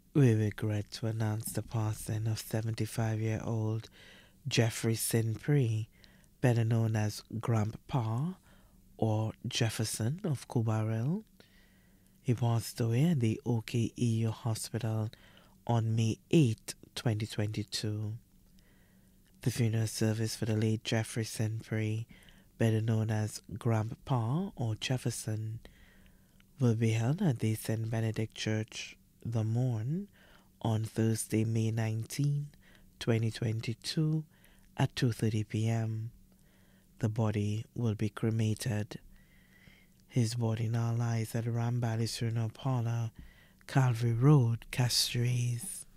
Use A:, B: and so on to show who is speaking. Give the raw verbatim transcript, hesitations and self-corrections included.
A: We regret to announce the passing of seventy-five-year-old Geoffrey St, better known as Grandpa or Jefferson of Cubarel. He passed away at the O K E U Hospital on May eighth, twenty twenty-two. The funeral service for the late Geoffrey St, better known as Grandpa or Jefferson, will be held at the Saint Benedict Church, The Morn, on Thursday, May nineteenth, twenty twenty-two at two thirty p m The body will be cremated. His body now lies at Rambally's Funeral Parlor, Calvary Road, Castries.